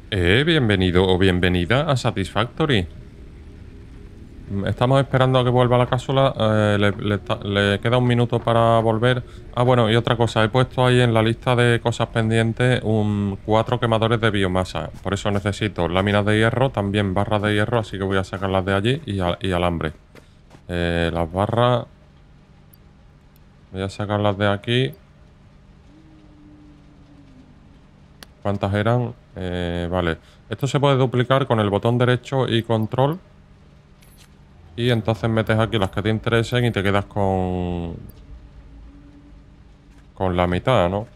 Bienvenido o bienvenida a Satisfactory. Estamos esperando a que vuelva la cápsula. Le queda un minuto para volver. Ah, bueno, y otra cosa. He puesto ahí en la lista de cosas pendientes 4 quemadores de biomasa. Por eso necesito láminas de hierro, también barras de hierro, así que voy a sacarlas de allí y alambre. Las barras... Voy a sacarlas de aquí. ¿Cuántas eran? Vale. Esto se puede duplicar con el botón derecho y control. Y entonces metes aquí las que te interesen y te quedas con la mitad, ¿no?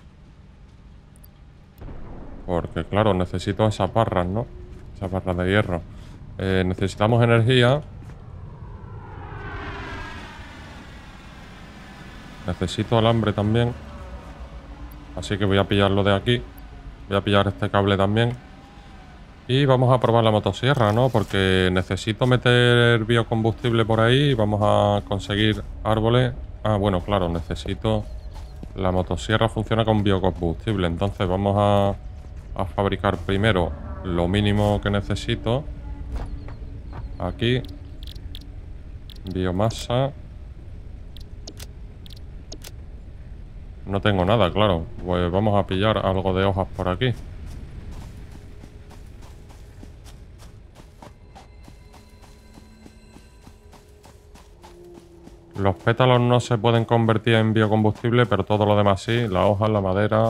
Porque claro, necesito esas barras, ¿no? Esas barras de hierro. Necesitamos energía. Necesito alambre también. Así que voy a pillarlo de aquí. Voy a pillar este cable también. Y vamos a probar la motosierra, ¿no? Porque necesito meter biocombustible por ahí y vamos a conseguir árboles. Ah, bueno, claro, necesito... La motosierra funciona con biocombustible, entonces vamos a fabricar primero lo mínimo que necesito. Aquí. Biomasa. No tengo nada, claro. Pues vamos a pillar algo de hojas por aquí. Los pétalos no se pueden convertir en biocombustible, pero todo lo demás sí. Las hojas, la madera.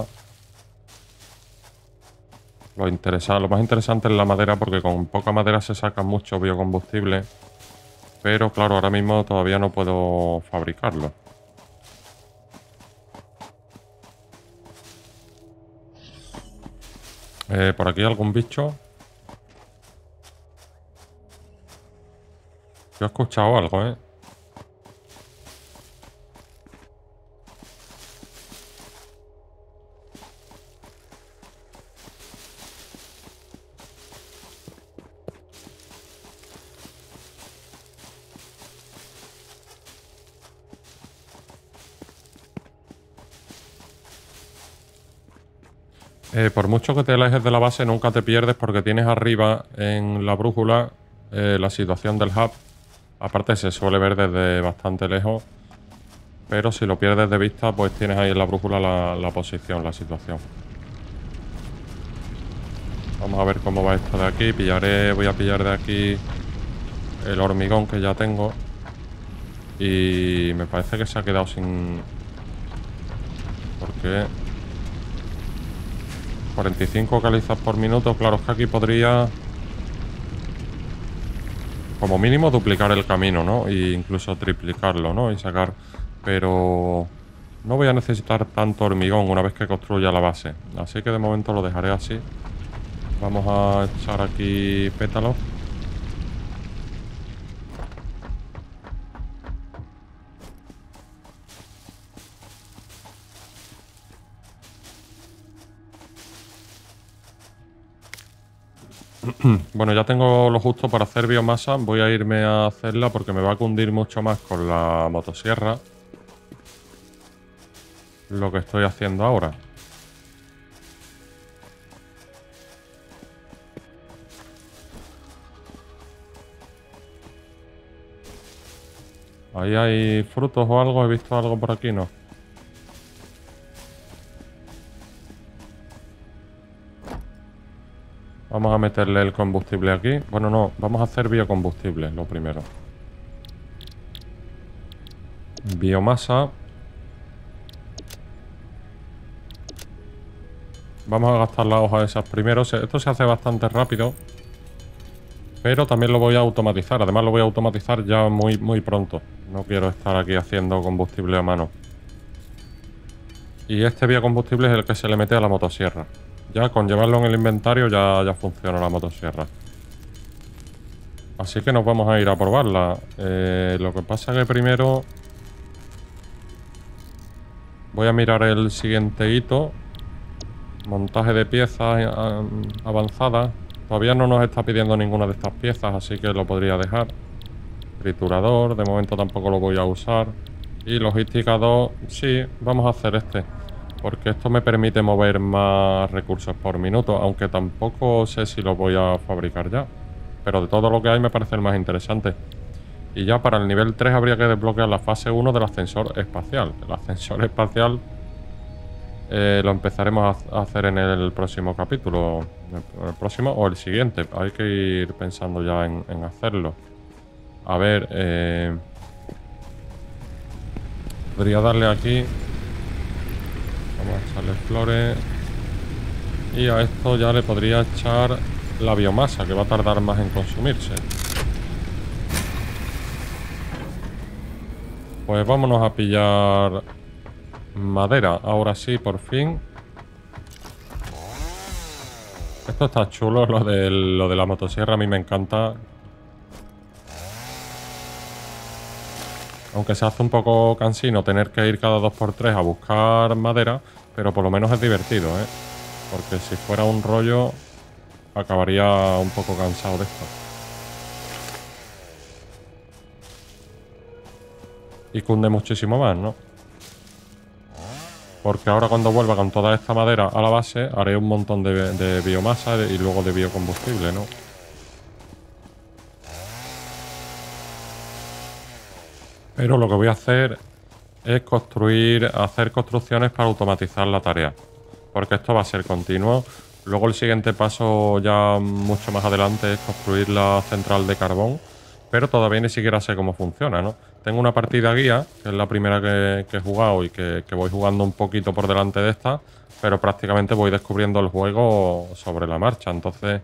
Lo más interesante es la madera, porque con poca madera se saca mucho biocombustible. Pero claro, ahora mismo todavía no puedo fabricarlo. ¿Por aquí algún bicho? Yo he escuchado algo, ¿eh? Por mucho que te alejes de la base, nunca te pierdes porque tienes arriba en la brújula la situación del hub. Aparte se suele ver desde bastante lejos, pero si lo pierdes de vista, pues tienes ahí en la brújula la posición, la situación. Vamos a ver cómo va esto de aquí. Voy a pillar de aquí el hormigón que ya tengo. Y me parece que se ha quedado sin... ¿Por qué? 45 calizas por minuto. Claro, es que aquí podría... Como mínimo duplicar el camino, ¿no? E incluso triplicarlo, ¿no? Y sacar... Pero... No voy a necesitar tanto hormigón una vez que construya la base. Así que de momento lo dejaré así. Vamos a echar aquí pétalos. Bueno, ya tengo lo justo para hacer biomasa. Voy a irme a hacerla porque me va a cundir mucho más con la motosierra lo que estoy haciendo ahora. Ahí hay frutos o algo. He visto algo por aquí, ¿no? Vamos a meterle el combustible aquí. Bueno, no, vamos a hacer biocombustible, lo primero. Biomasa. Vamos a gastar las hojas esas primero. Esto se hace bastante rápido. Pero también lo voy a automatizar. Además lo voy a automatizar ya muy pronto. No quiero estar aquí haciendo combustible a mano. Y este biocombustible es el que se le mete a la motosierra. Ya con llevarlo en el inventario ya funciona la motosierra. Así que nos vamos a ir a probarla. Lo que pasa que primero voy a mirar el siguiente hito. Montaje de piezas avanzadas. Todavía no nos está pidiendo ninguna de estas piezas, así que lo podría dejar. Triturador, de momento tampoco lo voy a usar. Y logística 2, sí, vamos a hacer este. Porque esto me permite mover más recursos por minuto, aunque tampoco sé si lo voy a fabricar ya. Pero de todo lo que hay me parece el más interesante. Y ya para el nivel 3 habría que desbloquear la fase 1 del ascensor espacial. El ascensor espacial lo empezaremos a hacer en el próximo capítulo. El próximo o el siguiente. Hay que ir pensando ya en hacerlo. A ver, podría darle aquí. Vamos a echarle flores. Y a esto ya le podría echar la biomasa, que va a tardar más en consumirse. Pues vámonos a pillar madera. Ahora sí, por fin. Esto está chulo, lo de la motosierra a mí me encanta. Aunque se hace un poco cansino tener que ir cada 2x3 a buscar madera, pero por lo menos es divertido, ¿eh? Porque si fuera un rollo, acabaría un poco cansado de esto. Y cunde muchísimo más, ¿no? Porque ahora cuando vuelva con toda esta madera a la base, haré un montón de biomasa y luego de biocombustible, ¿no? Pero lo que voy a hacer es hacer construcciones para automatizar la tarea. Porque esto va a ser continuo. Luego el siguiente paso ya mucho más adelante es construir la central de carbón. Pero todavía ni siquiera sé cómo funciona, ¿no? Tengo una partida guía, que es la primera que he jugado y que voy jugando un poquito por delante de esta. Pero prácticamente voy descubriendo el juego sobre la marcha. Entonces,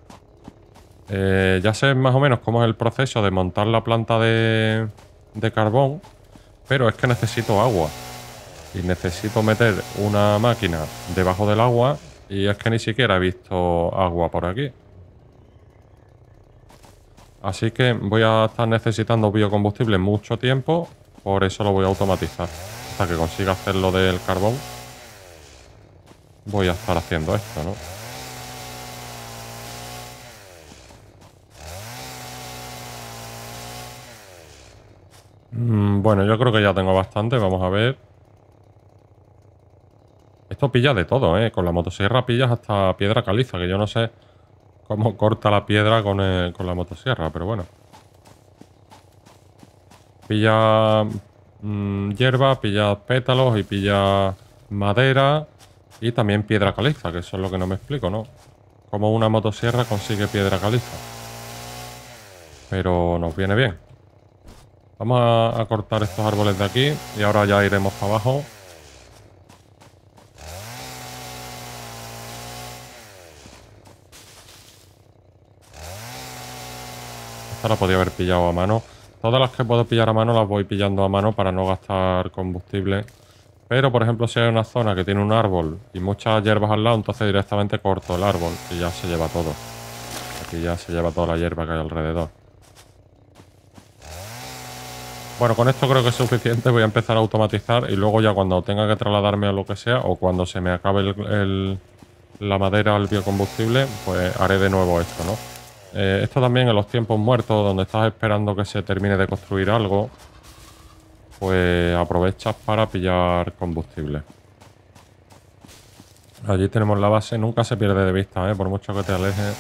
ya sé más o menos cómo es el proceso de montar la planta de carbón. Pero es que necesito agua. Y necesito meter una máquina debajo del agua. Y es que ni siquiera he visto agua por aquí. Así que voy a estar necesitando biocombustible mucho tiempo. Por eso lo voy a automatizar. Hasta que consiga hacer lo del carbón, voy a estar haciendo esto, ¿no? Bueno, yo creo que ya tengo bastante. Vamos a ver. Esto pilla de todo, ¿eh? Con la motosierra pillas hasta piedra caliza, que yo no sé cómo corta la piedra con la motosierra, pero bueno. Pilla hierba, pilla pétalos y pilla madera y también piedra caliza, que eso es lo que no me explico, ¿no? Cómo una motosierra consigue piedra caliza. Pero nos viene bien. Vamos a cortar estos árboles de aquí y ahora ya iremos para abajo. Esta la podía haber pillado a mano. Todas las que puedo pillar a mano las voy pillando a mano para no gastar combustible. Pero, por ejemplo, si hay una zona que tiene un árbol y muchas hierbas al lado, entonces directamente corto el árbol y ya se lleva todo. Aquí ya se lleva toda la hierba que hay alrededor. Bueno, con esto creo que es suficiente. Voy a empezar a automatizar y luego ya cuando tenga que trasladarme a lo que sea o cuando se me acabe la madera o el biocombustible, pues haré de nuevo esto, ¿no? Esto también en los tiempos muertos, donde estás esperando que se termine de construir algo, pues aprovechas para pillar combustible. Allí tenemos la base, nunca se pierde de vista, por mucho que te alejes,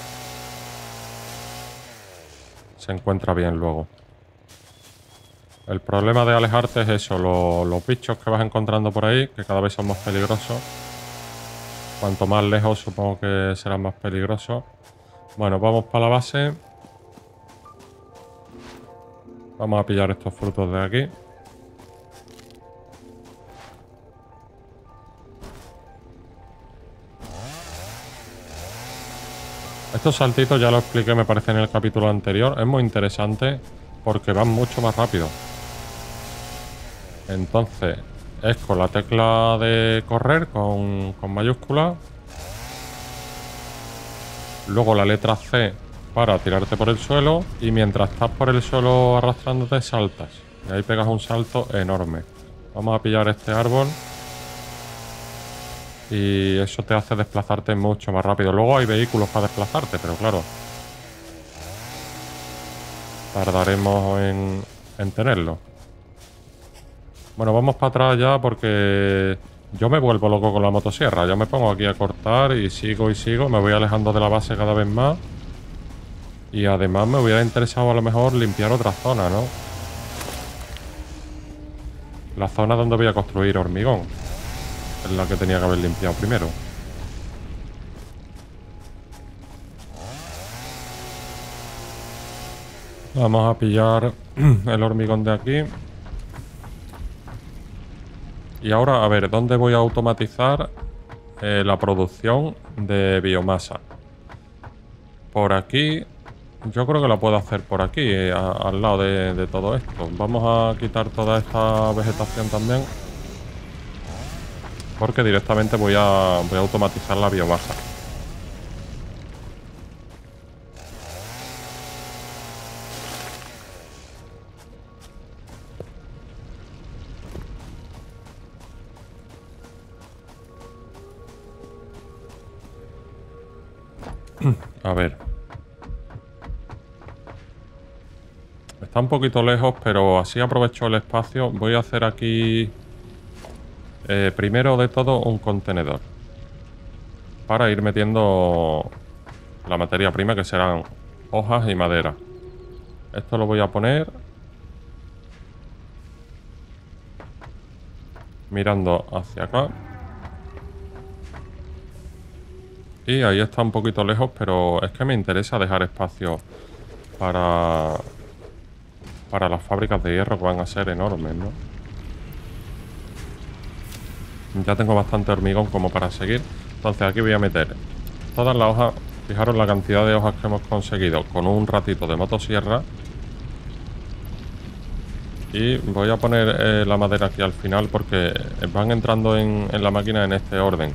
se encuentra bien luego. El problema de alejarte es eso, los bichos que vas encontrando por ahí, que cada vez son más peligrosos. Cuanto más lejos supongo que serán más peligrosos. Bueno, vamos para la base. Vamos a pillar estos frutos de aquí. Estos saltitos ya lo expliqué, me parece, en el capítulo anterior. Es muy interesante porque van mucho más rápido. Entonces, es con la tecla de correr con mayúscula. Luego la letra C para tirarte por el suelo. Y mientras estás por el suelo arrastrándote, saltas. Y ahí pegas un salto enorme. Vamos a pillar este árbol. Y eso te hace desplazarte mucho más rápido. Luego hay vehículos para desplazarte, pero claro, tardaremos en tenerlo. Bueno, vamos para atrás ya porque Yo me vuelvo loco con la motosierra. Yo me pongo aquí a cortar y sigo y sigo. Me voy alejando de la base cada vez más. Y además me hubiera interesado a lo mejor limpiar otra zona, ¿no? La zona donde voy a construir hormigón. Es la que tenía que haber limpiado primero. Vamos a pillar el hormigón de aquí. Y ahora, a ver, ¿dónde voy a automatizar la producción de biomasa? Por aquí. Yo creo que la puedo hacer por aquí, al lado de todo esto. Vamos a quitar toda esta vegetación también. Porque directamente voy a automatizar la biomasa. A ver. Está un poquito lejos, pero así aprovecho el espacio. Voy a hacer aquí, primero de todo, un contenedor. Para ir metiendo la materia prima, que serán hojas y madera. Esto lo voy a poner mirando hacia acá. Y ahí está un poquito lejos, pero es que me interesa dejar espacio para las fábricas de hierro, que van a ser enormes, ¿no? Ya tengo bastante hormigón como para seguir. Entonces aquí voy a meter todas las hojas. Fijaros la cantidad de hojas que hemos conseguido con un ratito de motosierra. Y voy a poner la madera aquí al final porque van entrando en la máquina en este orden.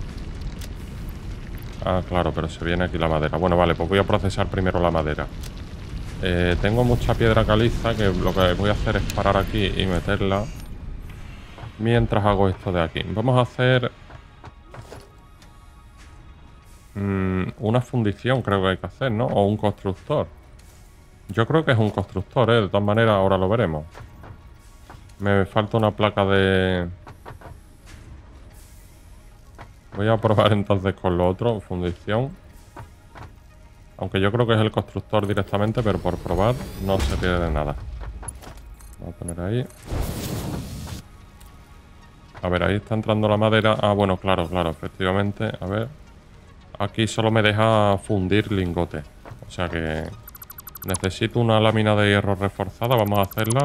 Ah, claro, pero se viene aquí la madera. Bueno, vale, pues voy a procesar primero la madera. Tengo mucha piedra caliza que lo que voy a hacer es parar aquí y meterla mientras hago esto de aquí. Vamos a hacer una fundición, creo que hay que hacer, ¿no? O un constructor. Yo creo que es un constructor, ¿eh? De todas maneras, ahora lo veremos. Me falta una placa de... Voy a probar entonces con lo otro, fundición. Aunque yo creo que es el constructor directamente, pero por probar no se pierde nada. Vamos a poner ahí. A ver, ahí está entrando la madera. Ah, bueno, claro, efectivamente. A ver. Aquí solo me deja fundir lingote. O sea que necesito una lámina de hierro reforzada. Vamos a hacerla.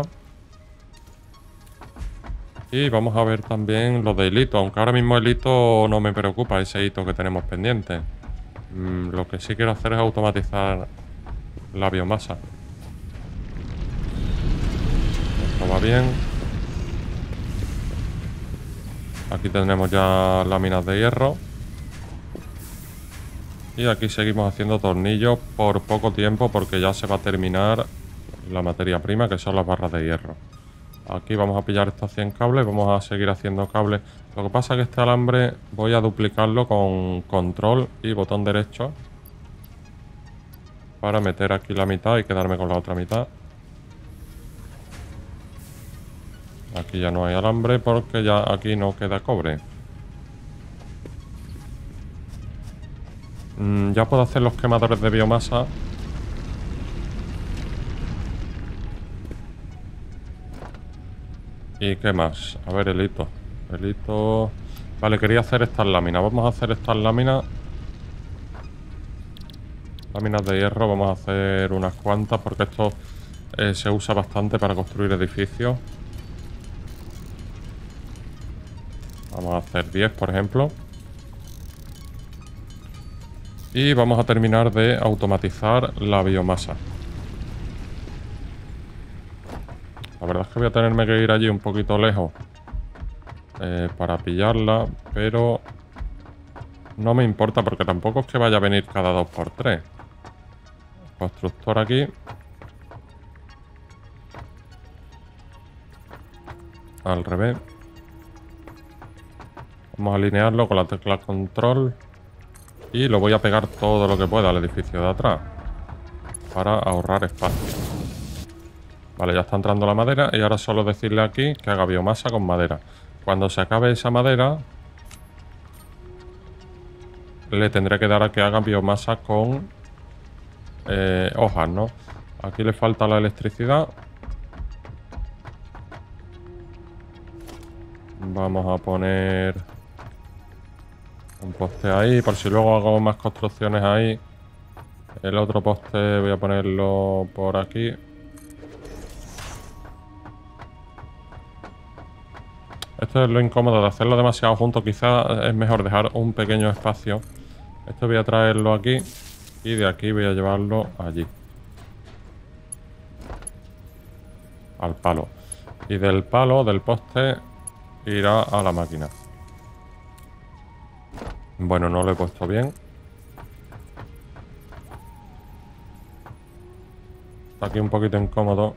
Y vamos a ver también lo del hito. Aunque ahora mismo el hito no me preocupa, ese hito que tenemos pendiente. Lo que sí quiero hacer es automatizar la biomasa. Esto va bien. Aquí tenemos ya láminas de hierro. Y aquí seguimos haciendo tornillos por poco tiempo porque ya se va a terminar la materia prima, que son las barras de hierro. Aquí vamos a pillar estos 100 cables, vamos a seguir haciendo cables. Lo que pasa es que este alambre voy a duplicarlo con control y botón derecho para meter aquí la mitad y quedarme con la otra mitad. Aquí ya no hay alambre porque ya aquí no queda cobre. Ya puedo hacer los quemadores de biomasa. ¿Y qué más? A ver, el hito. El hito... Vale, quería hacer estas láminas. Vamos a hacer estas láminas. Láminas de hierro. Vamos a hacer unas cuantas porque esto se usa bastante para construir edificios. Vamos a hacer 10, por ejemplo. Y vamos a terminar de automatizar la biomasa. La verdad es que voy a tenerme que ir allí un poquito lejos para pillarla, pero no me importa porque tampoco es que vaya a venir cada 2×3. Constructor aquí. Al revés. Vamos a alinearlo con la tecla control. Y lo voy a pegar todo lo que pueda al edificio de atrás para ahorrar espacio. Vale, ya está entrando la madera y ahora solo decirle aquí que haga biomasa con madera. Cuando se acabe esa madera, le tendré que dar a que haga biomasa con hojas, ¿no? Aquí le falta la electricidad. Vamos a poner un poste ahí, por si luego hago más construcciones ahí. El otro poste voy a ponerlo por aquí. Esto es lo incómodo de hacerlo demasiado junto. Quizás es mejor dejar un pequeño espacio. Esto voy a traerlo aquí y de aquí voy a llevarlo allí. Al palo. Y del palo, del poste, irá a la máquina. Bueno, no lo he puesto bien. Está aquí un poquito incómodo.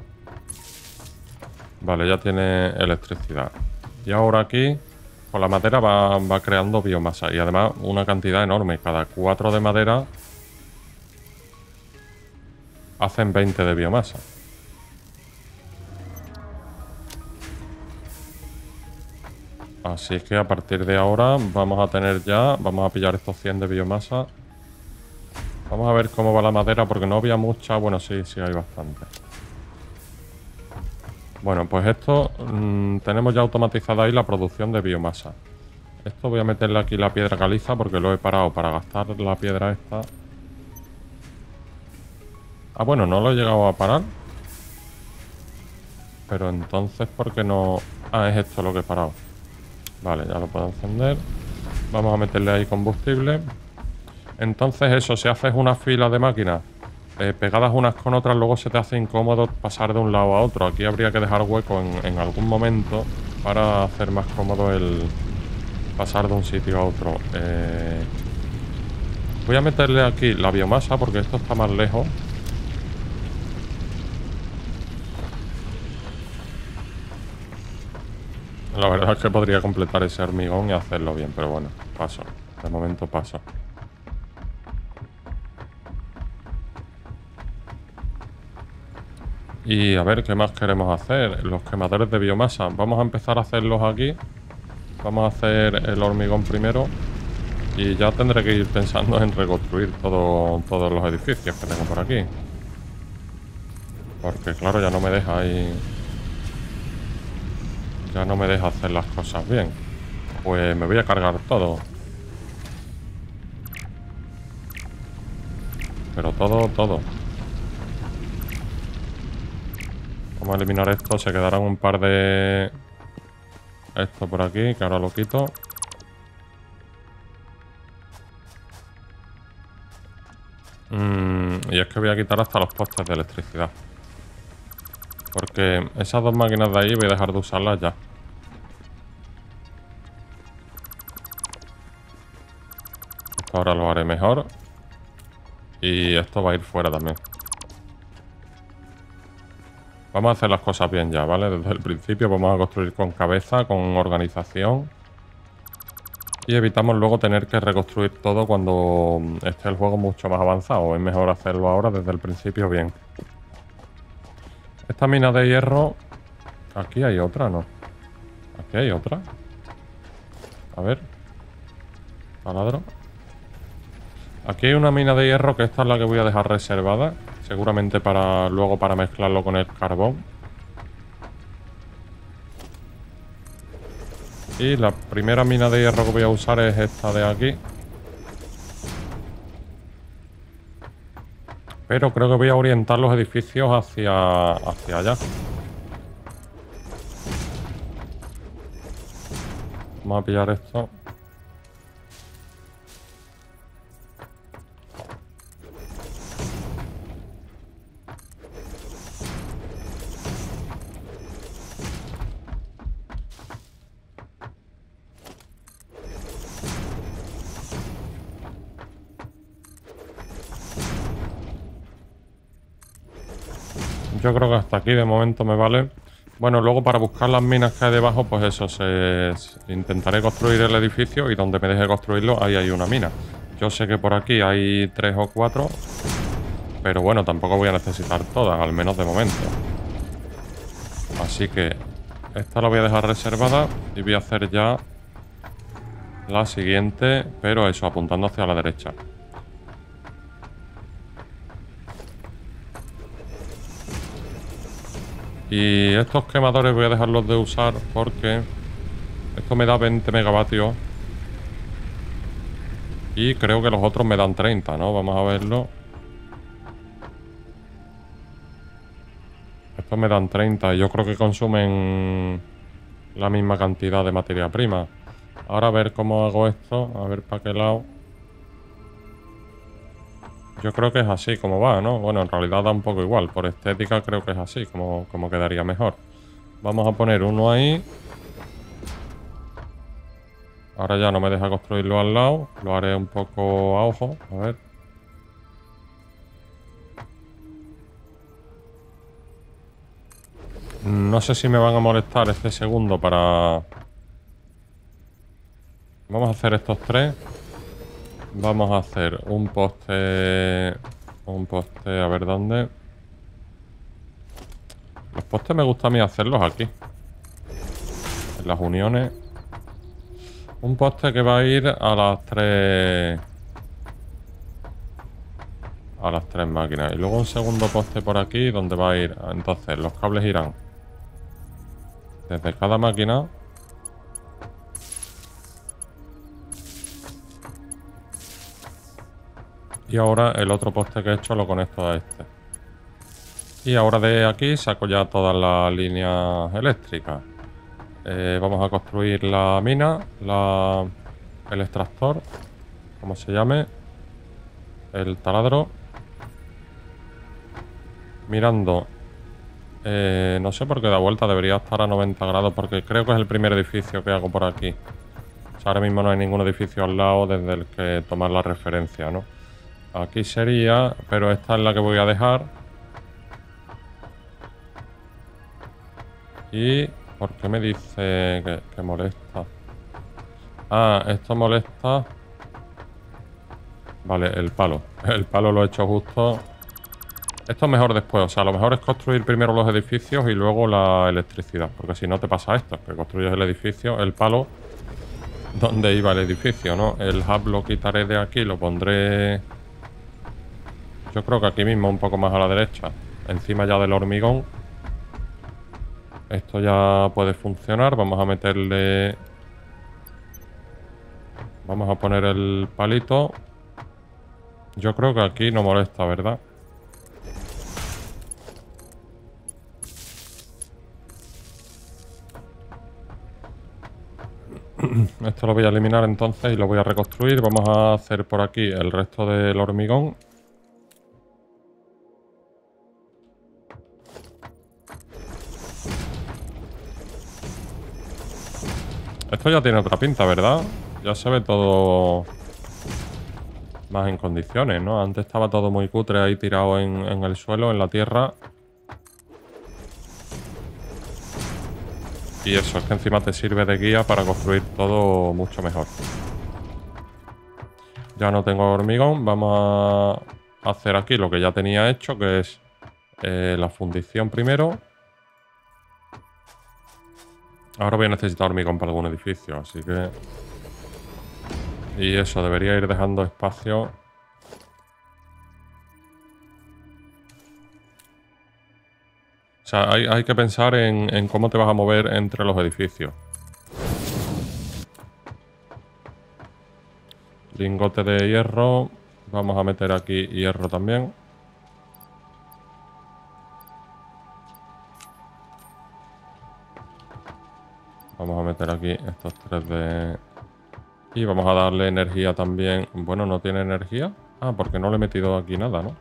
Vale, ya tiene electricidad. Y ahora aquí, con la madera va creando biomasa. Y además una cantidad enorme. Cada 4 de madera hacen 20 de biomasa. Así es que a partir de ahora vamos a tener ya... Vamos a pillar estos 100 de biomasa. Vamos a ver cómo va la madera, porque no había mucha. Bueno, sí hay bastante. Bueno, pues esto tenemos ya automatizada ahí la producción de biomasa. Esto voy a meterle aquí la piedra caliza porque lo he parado para gastar la piedra esta. Ah, bueno, no lo he llegado a parar. Pero entonces, ¿por qué no...? Ah, es esto lo que he parado. Vale, ya lo puedo encender. Vamos a meterle ahí combustible. Entonces eso, si haces una fila de máquinas pegadas unas con otras, luego se te hace incómodo pasar de un lado a otro. Aquí habría que dejar hueco en algún momento para hacer más cómodo el pasar de un sitio a otro. Voy a meterle aquí la biomasa porque esto está más lejos. La verdad es que podría completar ese hormigón y hacerlo bien, pero bueno, paso. De momento paso. Y a ver, ¿qué más queremos hacer? Los quemadores de biomasa. Vamos a empezar a hacerlos aquí. Vamos a hacer el hormigón primero. Y ya tendré que ir pensando en reconstruir todos los edificios que tengo por aquí. Porque claro, ya no me deja ahí... Ya no me deja hacer las cosas bien. Pues me voy a cargar todo. Pero todo. Vamos a eliminar esto. Se quedarán un par de... Esto por aquí, que ahora lo quito. Y es que voy a quitar hasta los postes de electricidad. Porque esas dos máquinas de ahí voy a dejar de usarlas ya. Esto ahora lo haré mejor. Y esto va a ir fuera también. Vamos a hacer las cosas bien ya, ¿vale? Desde el principio vamos a construir con cabeza, con organización. Y evitamos luego tener que reconstruir todo cuando esté el juego mucho más avanzado. Es mejor hacerlo ahora desde el principio bien. Esta mina de hierro... Aquí hay otra, ¿no? Aquí hay otra. A ver. Taladro. Aquí hay una mina de hierro que esta es la que voy a dejar reservada. Seguramente para luego para mezclarlo con el carbón. Y la primera mina de hierro que voy a usar es esta de aquí. Pero creo que voy a orientar los edificios hacia allá. Vamos a pillar esto. Yo creo que hasta aquí de momento me vale. Bueno, luego para buscar las minas que hay debajo, pues eso, intentaré construir el edificio y donde me deje construirlo, ahí hay una mina. Yo sé que por aquí hay 3 o 4, pero bueno, tampoco voy a necesitar todas, al menos de momento. Así que esta la voy a dejar reservada y voy a hacer ya la siguiente, pero eso, apuntando hacia la derecha. Y estos quemadores voy a dejarlos de usar porque esto me da 20 megavatios. Y creo que los otros me dan 30, ¿no? Vamos a verlo. Estos me dan 30 y yo creo que consumen la misma cantidad de materia prima. Ahora a ver cómo hago esto. A ver para qué lado. Yo creo que es así como va, ¿no? Bueno, en realidad da un poco igual. Por estética creo que es así como quedaría mejor. Vamos a poner uno ahí. Ahora ya no me deja construirlo al lado. Lo haré un poco a ojo. A ver. No sé si me van a molestar este segundo para... Vamos a hacer estos tres. Vamos a hacer un poste... Un poste, a ver dónde. Los postes me gusta a mí hacerlos aquí. En las uniones. Un poste que va a ir a las tres... A las tres máquinas. Y luego un segundo poste por aquí donde va a ir... Entonces, los cables irán desde cada máquina. Y ahora el otro poste que he hecho lo conecto a este. Y ahora de aquí saco ya todas las líneas eléctricas. Vamos a construir la mina, el extractor, como se llame, el taladro. Mirando, no sé por qué da vuelta, debería estar a 90 grados porque creo que es el primer edificio que hago por aquí. O sea, ahora mismo no hay ningún edificio al lado desde el que tomar la referencia, ¿no? Aquí sería, pero esta es la que voy a dejar. ¿Y por qué me dice que molesta? Ah, esto molesta. Vale, el palo. El palo lo he hecho justo. Esto es mejor después. O sea, lo mejor es construir primero los edificios y luego la electricidad. Porque si no te pasa esto, que construyes el edificio, el palo, ¿dónde iba el edificio, no? El hub lo quitaré de aquí, lo pondré... Yo creo que aquí mismo, un poco más a la derecha. Encima ya del hormigón. Esto ya puede funcionar. Vamos a meterle... Vamos a poner el palito. Yo creo que aquí no molesta, ¿verdad? Esto lo voy a eliminar entonces y lo voy a reconstruir. Vamos a hacer por aquí el resto del hormigón. Esto ya tiene otra pinta, ¿verdad? Ya se ve todo más en condiciones, ¿no? Antes estaba todo muy cutre ahí tirado en el suelo, en la tierra. Y eso, es que encima te sirve de guía para construir todo mucho mejor. Ya no tengo hormigón. Vamos a hacer aquí lo que ya tenía hecho, que es la fundición primero. Ahora voy a necesitar hormigón para algún edificio, así que... Y eso, debería ir dejando espacio. O sea, hay que pensar en cómo te vas a mover entre los edificios. Lingote de hierro. Vamos a meter aquí hierro también. Vamos a meter aquí estos tres de... Y vamos a darle energía también. Bueno, ¿no tiene energía? Ah, porque no le he metido aquí nada, ¿no?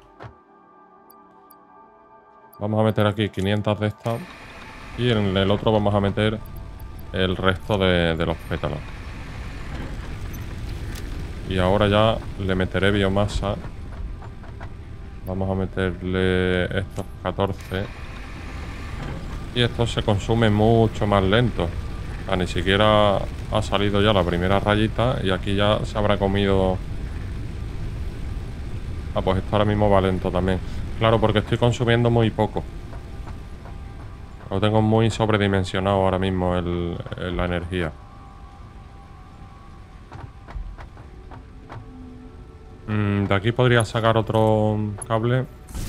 Vamos a meter aquí 500 de estas. Y en el otro vamos a meter el resto de los pétalos. Y ahora ya le meteré biomasa. Vamos a meterle estos 14. Y esto se consume mucho más lento. O sea, ni siquiera ha salido ya la primera rayita. Y aquí ya se habrá comido... Ah, pues esto ahora mismo va lento también. Claro, porque estoy consumiendo muy poco. Lo tengo muy sobredimensionado ahora mismo la energía. De aquí podría sacar otro cable.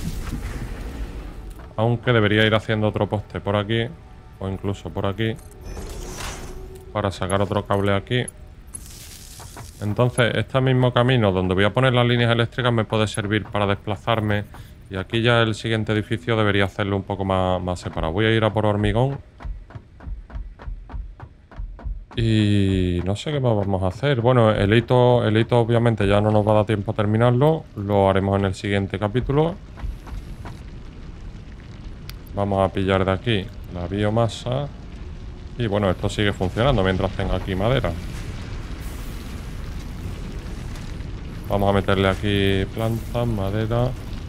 Aunque debería ir haciendo otro poste por aquí. O incluso por aquí. Para sacar otro cable aquí. Entonces, este mismo camino donde voy a poner las líneas eléctricas me puede servir para desplazarme. Y aquí ya el siguiente edificio debería hacerlo un poco más separado. Voy a ir a por hormigón. Y no sé qué más vamos a hacer. Bueno, el hito obviamente ya no nos va a dar tiempo a terminarlo. Lo haremos en el siguiente capítulo. Vamos a pillar de aquí la biomasa. Y bueno, esto sigue funcionando mientras tenga aquí madera. Vamos a meterle aquí plantas, madera.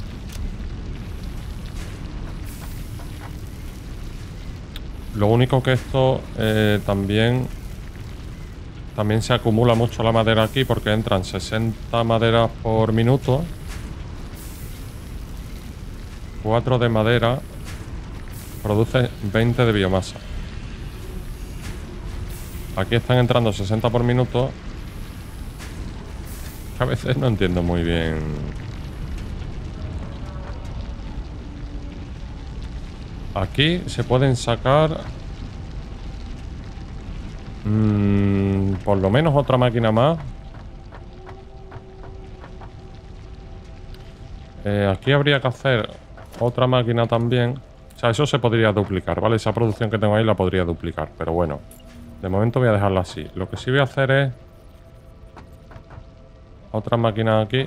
Lo único que esto también se acumula mucho la madera aquí porque entran 60 maderas por minuto. 4 de madera produce 20 de biomasa. Aquí están entrando 60 por minuto. A veces no entiendo muy bien. Aquí se pueden sacar por lo menos otra máquina más. Aquí habría que hacer otra máquina también. O sea, eso se podría duplicar, ¿vale? Esa producción que tengo ahí la podría duplicar. Pero bueno, de momento voy a dejarla así. Lo que sí voy a hacer es otra máquina aquí.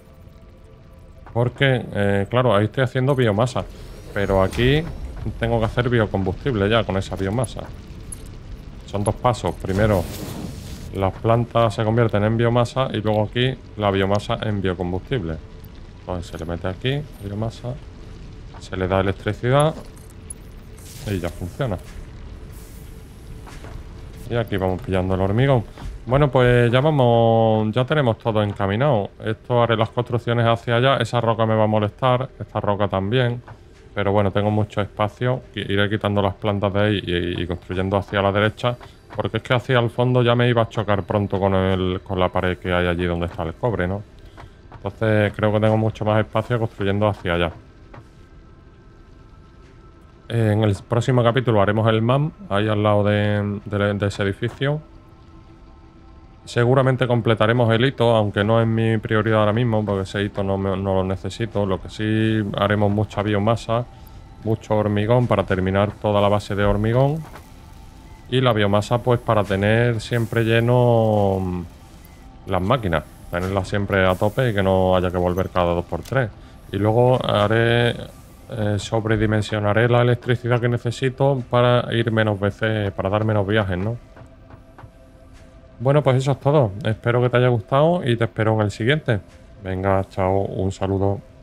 Porque, claro, ahí estoy haciendo biomasa. Pero aquí tengo que hacer biocombustible ya con esa biomasa. Son dos pasos. Primero, las plantas se convierten en biomasa y luego aquí la biomasa en biocombustible. Entonces se le mete aquí, biomasa, se le da electricidad y ya funciona. Y aquí vamos pillando el hormigón. Bueno, pues ya tenemos todo encaminado. Esto haré las construcciones hacia allá. Esa roca me va a molestar, esta roca también. Pero bueno, tengo mucho espacio. Iré quitando las plantas de ahí y construyendo hacia la derecha. Porque es que hacia el fondo ya me iba a chocar pronto con la pared que hay allí donde está el cobre, ¿no? Entonces creo que tengo mucho más espacio construyendo hacia allá. En el próximo capítulo haremos el MAM, ahí al lado de ese edificio. Seguramente completaremos el hito, aunque no es mi prioridad ahora mismo, porque ese hito no lo necesito. Lo que sí haremos mucha biomasa, mucho hormigón para terminar toda la base de hormigón. Y la biomasa pues para tener siempre lleno las máquinas, tenerlas siempre a tope y que no haya que volver cada 2×3. Y luego sobredimensionaré la electricidad que necesito para ir menos veces, para dar menos viajes, ¿no? Bueno, pues eso es todo. Espero que te haya gustado y te espero en el siguiente. Venga, chao, un saludo.